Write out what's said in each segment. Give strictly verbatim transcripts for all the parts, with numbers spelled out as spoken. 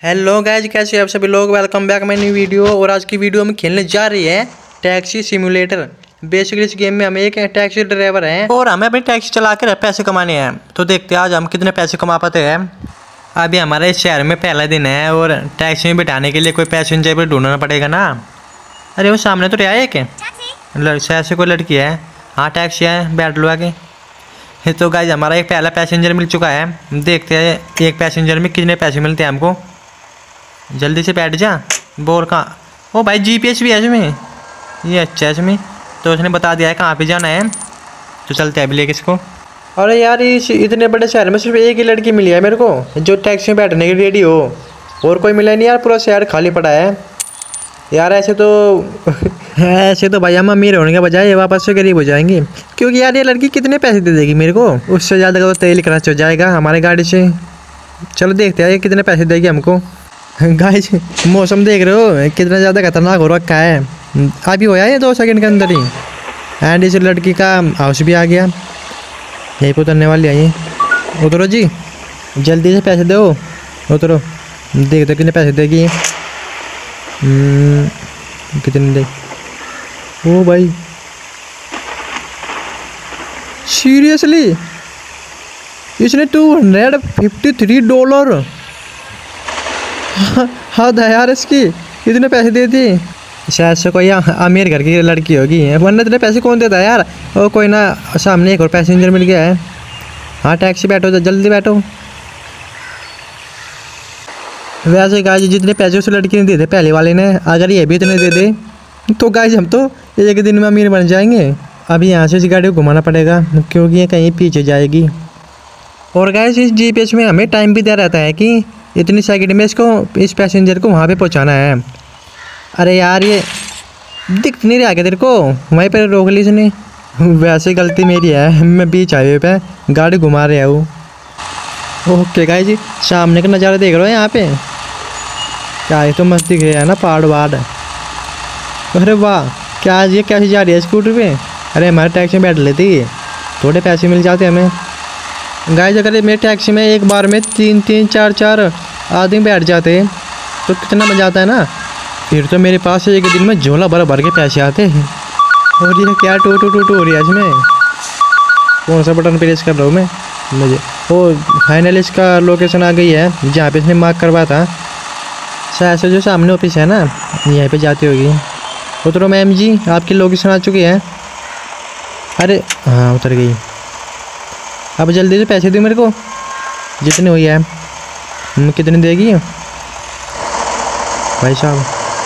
Hello guys, कैसे हैं आप सभी लोग। Welcome back my new video. और आज की वीडियो में खेलने जा रही है टैक्सी सिमुलेटर। बेसिकली इस गेम में हम एक टैक्सी ड्राइवर हैं और हमें अपनी टैक्सी चला कर पैसे कमाने हैं। तो देखते हैं आज हम कितने पैसे कमा पाते हैं। अभी हमारे इस शहर में पहला दिन है और टैक्सी में बिठाने के लिए कोई पैसेंजर भी ढूंढना पड़ेगा ना। अरे वो सामने तो रहा है कि शायद से कोई लड़की है। हाँ टैक्सी है, बैठ लो आगे। तो गाइज हमारा एक पहला पैसेंजर मिल चुका है। देखते हैं एक पैसेंजर में कितने पैसे मिलते हैं हमको। जल्दी से बैठ जा। बोल कहाँ? ओ भाई जीपीएस भी है इसमें। ये अच्छा है इसमें। तो उसने बता दिया है कहाँ पे जाना है। तो चलते हैं अभी लेके इसको। अरे यार इस इतने बड़े शहर में सिर्फ एक ही लड़की मिली है मेरे को जो टैक्सी में बैठने की रेडी हो। और कोई मिला नहीं यार, पूरा शहर खाली पड़ा है यार। ऐसे तो ऐसे तो भाई हम अमीर होने के बजाय वापस से गरीब हो जाएंगे, क्योंकि यार ये लड़की कितने पैसे दे देगी मेरे को। उससे ज़्यादा का तो तेल खर्च हो जाएगा हमारी गाड़ी से। चलो देखते हैं ये कितने पैसे देगी हमको। गाइस मौसम देख रहे हो कितना ज़्यादा खतरनाक हो रखा है। अभी होया ये दो सेकंड के अंदर ही। एंड इस लड़की का हाउस भी आ गया। यहीं पर उतरने वाली है ये। उतरो जी, जल्दी से पैसे दो। उतरो, देखते कितने पैसे देगी। कितने दे? ओ भाई सीरियसली इसने two hundred fifty three dollar हद है यार इसकी। इतने पैसे दे दिए। शायद से कोई अमीर घर की लड़की होगी, वरना इतने पैसे कौन देता है यार। और कोई ना, सामने एक और पैसेंजर मिल गया है। हाँ टैक्सी बैठो, जल्दी बैठो। वैसे गाइस जितने पैसे उस लड़की ने दे दे पहले वाले ने, अगर ये भी इतने दे दे तो गाइस हम तो एक दिन में अमीर बन जाएंगे। अभी यहाँ से इस गाड़ी को घुमाना पड़ेगा क्योंकि ये कहीं पीछे जाएगी। और गाइस इस जीपीएस में हमें टाइम भी दिया रहता है कि इतनी सेकंड में इसको इस पैसेंजर को वहाँ पे पहुँचाना है। अरे यार ये दिख नहीं रहा क्या तेरे को? वहीं पर रोक ली इसने। वैसे गलती मेरी है, मैं बीच हाईवे पे गाड़ी घुमा रहा हूँ। ओके गाइस जी, सामने का नज़ारा देख रहे हो यहाँ पे। क्या ये तो मस्त दिख रहा है ना, पहाड़ वहाड़। अरे वाह, क्या ये कैसे जा रही है स्कूटर पे? अरे हमारे टैक्सी में बैठ लेती, थोड़े पैसे मिल जाते हमें। गाइस अगर मेरे टैक्सी में एक बार में तीन तीन चार चार आदमी बैठ जाते तो कितना मज़ा आता है ना। फिर तो मेरे पास एक दिन में झोला भर भर के पैसे आते हैं। और ये क्या टू टू टू टू हो रही है इसमें? कौन सा बटन प्रेस कर रहा हूँ मैं? मुझे ओ फाइनल इसका लोकेशन आ गई है जहाँ पे इसने मार्क करवाया था। शायद से जो सामने ऑफिस है ना, यहीं पे जाती होगी। उतरो मैम जी, आपकी लोकेशन आ चुकी है। अरे हाँ उतर गई। अब जल्दी से पैसे दो मेरे को, जितने हुई है। कितने देगी भाई साहब?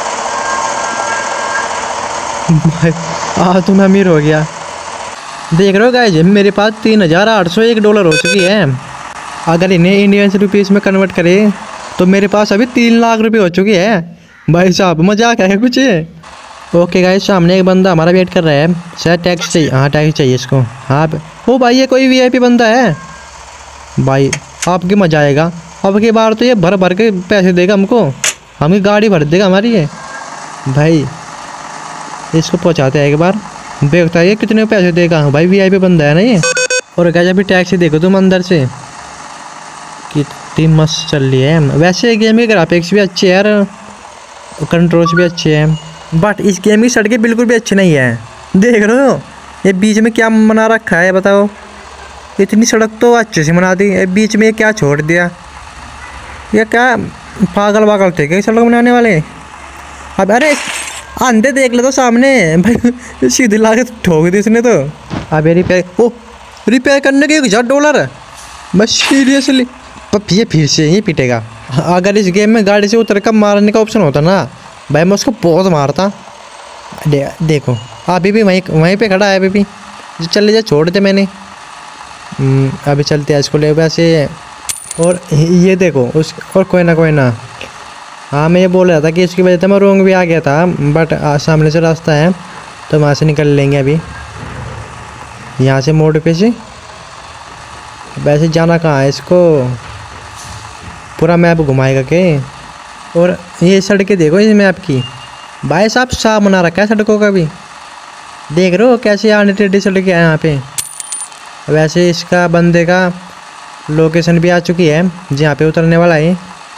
भाई आ तो मैं अमीर हो गया। देख रहे हो गाइस मेरे पास तीन हज़ार आठ सौ एक डॉलर हो चुकी है। अगर इन्हें इंडियन रुपीस में कन्वर्ट करें तो मेरे पास अभी तीन लाख रुपए हो चुके हैं। भाई साहब मजाक है कुछ। ओके गाइस सामने एक बंदा हमारा वेट कर रहा है। शायद टैक्सी चाहिए। हाँ टैक्सी चाहिए इसको। हाँ ओ भाई ये कोई वीआईपी बंदा है भाई, आपके मजा आएगा। अब की बार तो ये भर भर के पैसे देगा हमको, हमें गाड़ी भर देगा हमारी ये। भाई इसको पहुंचाते हैं एक बार, देखता है ये कितने पैसे देगा। हाँ भाई वीआईपी बंदा है ना ये। और क्या अभी टैक्सी देखो तुम अंदर से कितनी मस्त चल रही है। वैसे गेम के ग्राफिक्स भी अच्छे हैं यार, कंट्रोल्स भी अच्छे हैं, बट इस गेम की सड़कें बिल्कुल भी अच्छी नहीं है। देख रहे हो ये बीच में क्या बना रखा है बताओ? इतनी सड़क तो अच्छे से बना दी, बीच में क्या छोड़ दिया? ये क्या पागल वागल थे क्या सड़क बनाने वाले? अब अरे अंधे देख ले तो सामने भाई, सीधी ला के ठोक दी इसने तो। अब रिपेयर ओ रिपेयर करने के एक हज़ार डॉलर बस सीरियसली। ये फिर से ये पिटेगा। अगर इस गेम में गाड़ी से उतर कर मारने का ऑप्शन होता ना भाई, मैं उसको बहुत मारता। दे, देखो अभी भी वहीं वहीं पे खड़ा है अभी भी। चल जा, छोड़ दे मैंने। अभी चलते हैं इसको ले वैसे। और ये देखो उस और कोई ना कोई ना। हाँ मैं ये बोल रहा था कि इसकी वजह से मैं रोंग भी आ गया था, बट सामने से रास्ता है तो वहाँ से निकल लेंगे अभी। यहाँ से मोड़ पे से वैसे जाना कहाँ है इसको? पूरा मैप घुमाएगा के। और ये सड़कें देखो इस मैप की भाई साहब, साफ बना रखा है सड़कों का भी। देख रहे हो कैसे आने टेढ़ी सड़कें हैं यहाँ पे। वैसे इसका बंदे का लोकेशन भी आ चुकी है जहाँ पे उतरने वाला है।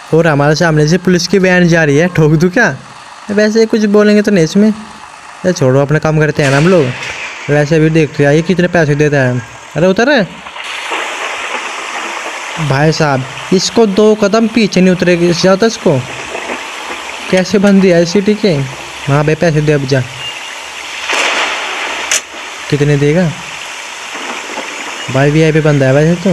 और हमारे सामने से पुलिस की वैन जा रही है, ठोक दूँ क्या? वैसे कुछ बोलेंगे तो नहीं इसमें, या छोड़ो अपना काम करते हैं ना हम लोग। वैसे भी देखते हैं ये कितने पैसे देता है। अरे उतर भाई साहब, इसको दो कदम पीछे नहीं उतरेगी ज़्यादा। इसको कैसे बंद दिया है सिटी के? हाँ भाई पैसे दे अब जा। कितने देगा भाई? वी आई पी बंदा है वैसे तो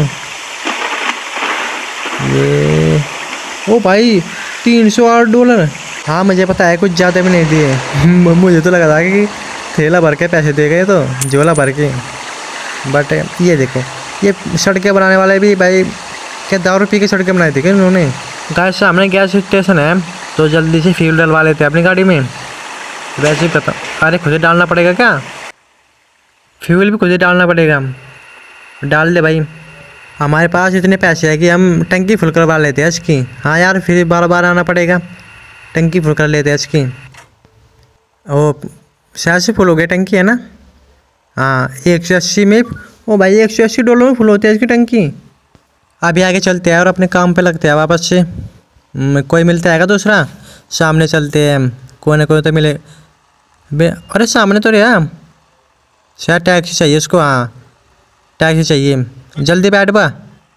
ये। ओ भाई तीन सौ आठ डॉलर। हाँ मुझे पता है, कुछ ज़्यादा भी नहीं दिए। मुझे तो लगा था कि थैला भर के पैसे दे गए, तो झोला भर के। बट ये देखो, ये सड़कें बनाने वाले भी भाई क्या दारू पी के सड़कें बनाई थी क्या इन्होंने? गाइस सामने गैस स्टेशन है, तो जल्दी से फ्यूल डलवा लेते हैं अपनी गाड़ी में। वैसे ही पता, अरे खुद ही डालना पड़ेगा क्या? फ्यूल भी खुद ही डालना पड़ेगा। डाल दे भाई। हमारे पास इतने पैसे हैं कि हम टंकी फुल करवा लेते हैं इसकी। हाँ यार फिर बार बार आना पड़ेगा, टंकी फुल कर लेते हैं इसकी। ओ शायद से फुल हो गई टंकी है ना? हाँ एक सौ अस्सी में। ओ भाई एक सौ अस्सी डॉलर में फुल होती है इसकी टंकी। अभी आगे चलते हैं और अपने काम पे लगते हैं वापस से। कोई मिलता है क्या दूसरा? सामने चलते हैं, कोई ना कोई तो मिले। बे अरे सामने तो रहा, शायद टैक्सी चाहिए उसको। हाँ टैक्सी चाहिए, जल्दी बैठ बा।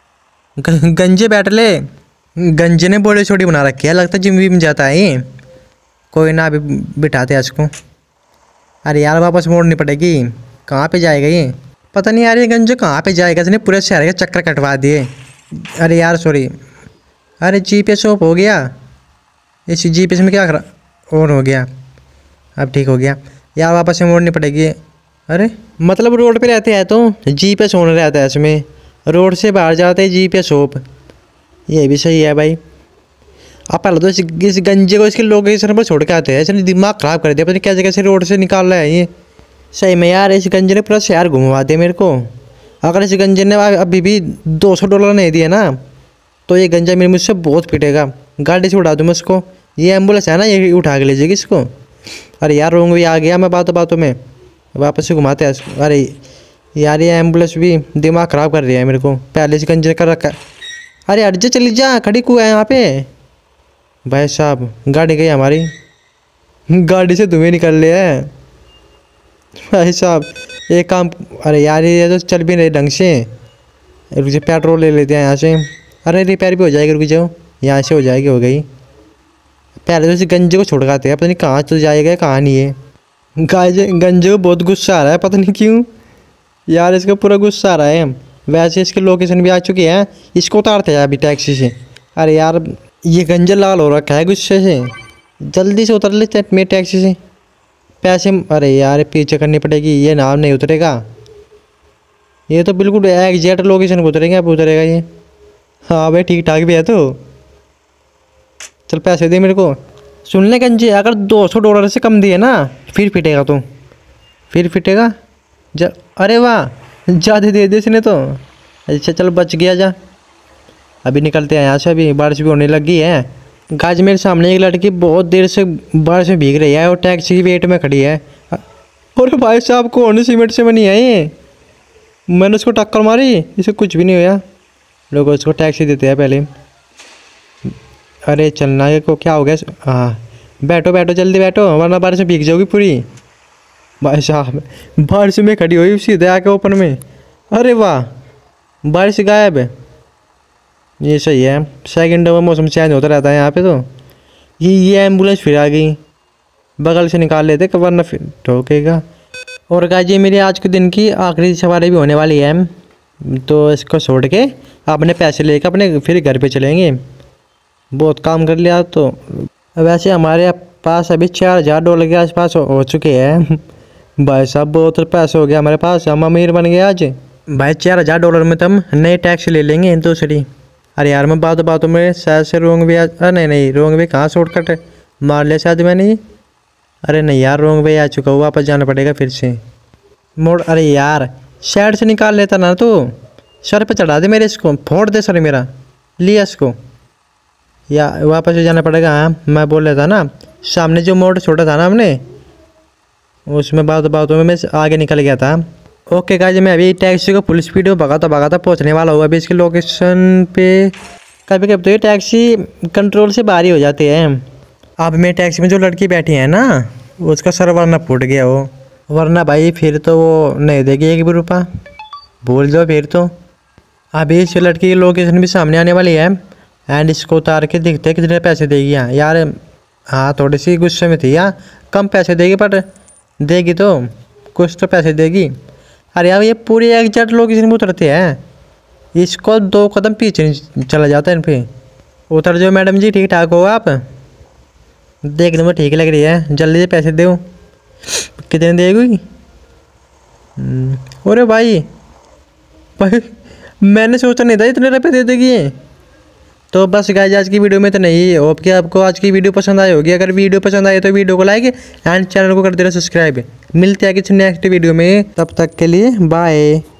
गंजे बैठ ले। गंजे ने बॉडी छोटी बना रखी है, लगता है जिम विम जाता है ये। कोई ना अभी बिठाते हैं इसको। अरे यार वापस मोड़नी पड़ेगी। कहाँ पे जाएगा ये? पता नहीं यार ये गंजे कहाँ पे जाएगा। इसने पूरे शहर के चक्कर कटवा दिए। अरे यार सॉरी। अरे जी पी एस ऑफ हो गया। इस जी पी एस में क्या खरा ऑन हो गया? अब ठीक हो गया यार, वापस से मोड़नी पड़ेगी। अरे मतलब रोड पे रहते हैं तो जी पी एस ऑन रहता है इसमें, रोड से बाहर जाते हैं जी पी एस ऑफ। ये भी सही है भाई। अब पहले तो इस, इस गंजे को इसके लोकेशन पर छोड़ के आते हैं। इसने दिमाग ख़राब कर दिया, पता नहीं कैसे कैसे रोड से निकाल रहा है ये। सही में यार इस गंजे ने पूरा शहर घुमवा दिया मेरे को। अगर इस गंजे ने अभी भी दो सौ डॉलर नहीं दिए ना, तो ये गंजा मेरे मुझसे बहुत पिटेगा। गाड़ी से उड़ा दूँ मैं उसको। ये एम्बुलेंस है ना, ये उठा के लीजिएगी इसको। अरे यार रोंग भी आ गया मैं बातों बातों में, वापस से घुमाते हैं इसको। अरे यार ये एम्बुलेंस भी दिमाग ख़राब कर रही है मेरे को, पहले से गंजे कर रखा। अरे हट जा, चली जा, खड़ी क्यों है यहाँ पे? भाई साहब गाड़ी गई हमारी, गाड़ी से धुएं निकल रहे हैं भाई साहब। एक काम, अरे यार ये तो चल भी नहीं ढंग से। रुक जाओ पेट्रोल ले लेते हैं यहाँ से। अरे रिपेयर भी हो जाएगी, रुक जाओ यहाँ से हो जाएगी। हो गई। पहले तो इस गंजे को छुड़काते हैं, पता नहीं कहाँ तो जाएगा कहाँ नहीं है। गाय गंजे को बहुत गुस्सा आ रहा है, पता नहीं क्यों यार, इसका पूरा गुस्सा आ रहा है। वैसे इसकी लोकेशन भी आ चुकी है, इसको उतारते हैं अभी टैक्सी से। अरे यार ये गंजा लाल हो रखा है गुस्से से, जल्दी से उतर लेते मेरे टैक्सी से। पैसे, अरे यार पीछे करनी पड़ेगी, ये नाम नहीं उतरेगा। ये तो बिल्कुल एग्जैक्ट लोकेशन को उतरेंगे, अब उतरेगा ये। हाँ भाई ठीक ठाक भी है तो चल पैसे दे मेरे को। सुन ले गंजे, अगर दो सौ डॉलर से कम दिए ना फिर पिटेगा तू, फिर पिटेगा जा। अरे वाह ज़्यादा दे दे इसने तो। अच्छा चल बच गया जा। अभी निकलते हैं यहाँ से, अभी बारिश भी होने लगी है। गाज मेरे सामने एक लड़की बहुत देर से बारिश में भीग रही है और टैक्सी की वेट में खड़ी है। और भाई साहब कौन सीमेंट से बनी है ये? मैंने उसको टक्कर मारी, इसे कुछ भी नहीं हुआ। लोग उसको टैक्सी देते हैं पहले। अरे चलना है को क्या हो गया? हाँ बैठो बैठो जल्दी बैठो, वरना बारिश में भीग जाओगी पूरी। भाई साहब बारिश में खड़ी हुई सीधे आके ओपन में। अरे वाह बारिश गायब है। ये सही है, सेकंड में मौसम चेंज होता रहता है यहाँ पे। तो ये ये एम्बुलेंस फिर आ गई, बगल से निकाल लेते वरना फिर ठोकेगा। और गाइस ये मेरी आज के दिन की आखिरी सवारी भी होने वाली है, तो इसको छोड़ के अपने पैसे लेकर अपने फिर घर पे चलेंगे। बहुत काम कर लिया। तो वैसे हमारे पास अभी चार हज़ार डॉलर के आसपास हो चुके हैं। भाई साहब बहुत पैसे हो गया हमारे पास, हम अमीर बन गए आज। भाई चार हज़ार डॉलर में तो हम नई टैक्सी ले लेंगे दूसरी। अरे यार मैं बातों बातों में शायद से रोंग भी आ, नहीं नहीं रोंग भी कहाँ शॉर्टकट मार लिया शायद मैंने। अरे नहीं यार रोंग भी आ चुका हूँ, वापस जाना पड़ेगा फिर से मोड़। अरे यार साइड से निकाल लेता ना तो, सर पे चढ़ा दे मेरे, इसको फोड़ दे सर मेरा, लिया इसको। या वापस से जाना पड़ेगा। हाँ मैं बोल रहा था ना, सामने जो मोड़ छोड़ा था ना हमने, उसमें बातों बातों में मैं आगे निकल गया था। ओके गाइस मैं अभी टैक्सी को फुल स्पीड में भगाता भगाता पहुंचने वाला हूँ। अभी इसकी लोकेशन पे कभी कभी तो ये टैक्सी कंट्रोल से बाहर ही हो जाती है। अब मैं टैक्सी में जो लड़की बैठी है ना, उसका सर वरना फूट गया हो, वरना भाई फिर तो वो नहीं देगी एक भी रुपया, भूल जाओ फिर तो। अभी इस लड़की की लोकेशन भी सामने आने वाली है एंड इसको उतार के देखते हैं कितने पैसे देगी। यहाँ यार हाँ थोड़ी सी गुस्से में थी यार, कम पैसे देगी पर देगी तो कुछ तो पैसे देगी। अरे यार ये पूरी एग्जैक्ट लोकेशन में उतरते हैं, इसको दो कदम पीछे चला जाता है इन पे। उतर जाओ मैडम जी, ठीक ठाक हो आप? देखने में ठीक लग रही है, जल्दी से पैसे दो। कितने देगी? अरे भाई भाई मैंने सोचा नहीं था इतने रुपये दे देगी ये। तो बस गाइस आज की वीडियो में तो नहीं, होप कि आपको आज की वीडियो पसंद आई होगी। अगर वीडियो पसंद आई तो वीडियो को लाइक एंड चैनल को कर देना सब्सक्राइब। मिलते हैं किसी नेक्स्ट वीडियो में, तब तक के लिए बाय।